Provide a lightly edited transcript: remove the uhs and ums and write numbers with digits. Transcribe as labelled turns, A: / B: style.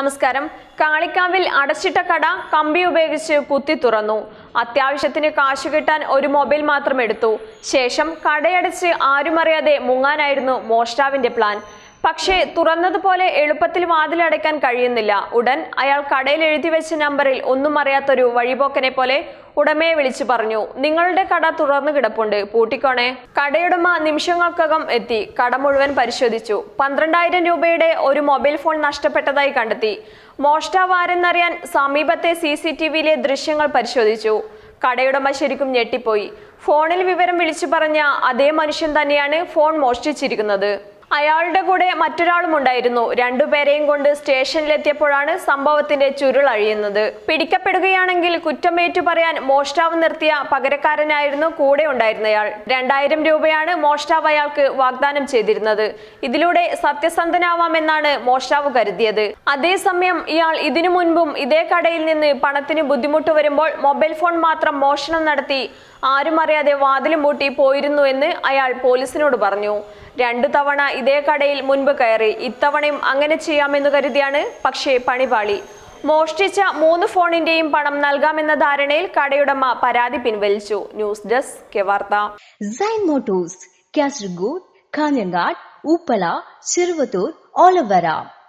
A: നമസ്കാരം. കാളിക്കാവിൽ അടച്ചിട്ട കട കമ്പി ഉപയോഗിച്ച് കുത്തി തുറന്നു. അത്യാവശ്യത്തിന് കാശ് കിട്ടാൻ ഒരു മൊബൈൽ മാത്രം എടുത്തു. ശേഷം കടയടച്ച് ആരുമറിയാതെ മുങ്ങാനായിരുന്നു മോഷ്ടാവിന്റെ പ്ലാൻ. പക്ഷേ തുറന്നതുപോലെ എളുപ്പത്തിൽ വാതിലടയ്ക്കാൻ കഴിയുന്നില്ല. ഉടൻ അയാൾ കടയിൽ എഴുതി വെച്ച നമ്പറിൽ ഒന്നും അറിയാത്തൊരു വഴിപോക്കനെ പോലെ ഉടമയെ വിളിച്ചു പറഞ്ഞു, നിങ്ങളുടെ കട തുറന്നു കിടപ്പുണ്ട്, പൂട്ടിക്കോണേ. കടയുടമ നിമിഷങ്ങൾക്കകം എത്തി കട മുഴുവൻ പരിശോധിച്ചു. 12,000 രൂപയുടെ ഒരു മൊബൈൽ ഫോൺ നഷ്ടപ്പെട്ടതായി കണ്ടെത്തി. മോഷ്ടാവ് ആരെന്നറിയാൻ സമീപത്തെ CCTVയിലെ ദൃശ്യങ്ങൾ പരിശോധിച്ചു. കടയുടമ ശരിക്കും ഞെട്ടിപ്പോയി. ഫോണിൽ വിവരം വിളിച്ചു പറഞ്ഞ അതേ മനുഷ്യൻ തന്നെയാണ് ഫോൺ മോഷ്ടിച്ചിരിക്കുന്നത്. അയാളുടെ കൂടെ മറ്റൊരാളും ഉണ്ടായിരുന്നു. രണ്ടുപേരെയും കൊണ്ട് സ്റ്റേഷനിലെത്തിയപ്പോഴാണ് സംഭവത്തിന്റെ ചുരുളഴിയുന്നത്. പിടിക്കപ്പെടുകയാണെങ്കിൽ കുറ്റമേറ്റു പറയാൻ മോഷ്ടാവ് നിർത്തിയ പകരക്കാരനായിരുന്നു കൂടെ ഉണ്ടായിരുന്നയാൾ. 2,000 രൂപയാണ് മോഷ്ടാവ് അയാൾക്ക് വാഗ്ദാനം ചെയ്തിരുന്നത്. ഇതിലൂടെ സത്യസന്ധനാവാമെന്നാണ് മോഷ്ടാവ് കരുതിയത്. അതേസമയം ഇയാൾ ഇതിനു മുൻപും ഇതേ കടയിൽ നിന്ന് പണത്തിന് ബുദ്ധിമുട്ട് വരുമ്പോൾ മൊബൈൽ ഫോൺ മാത്രം മോഷണം നടത്തി ആരും അറിയാതെ വാതിലും പൂട്ടി പോയിരുന്നു എന്ന് അയാൾ പോലീസിനോട് പറഞ്ഞു. 2 തവണ ഇതേ കടയിൽ മുൻപ് കയറി. ഇത്തവണയും അങ്ങനെ ചെയ്യാമെന്ന് കരുതിയാണ്. പക്ഷേ പണിപാളി. മോഷ്ടിച്ച 3 ഫോണിന്റെയും പണം നൽകാമെന്ന ധാരണയിൽ കടയുടമ പരാതി പിൻവലിച്ചു. ന്യൂസ് ഡെസ്ക് കെവാർത്ത.
B: സൈൻ മോട്ടോഴ്സ്, കാസർഗോഡ്, കാഞ്ഞങ്ങാട്, ഉപ്പള, ചെറുവത്തൂർ, ഓലവര.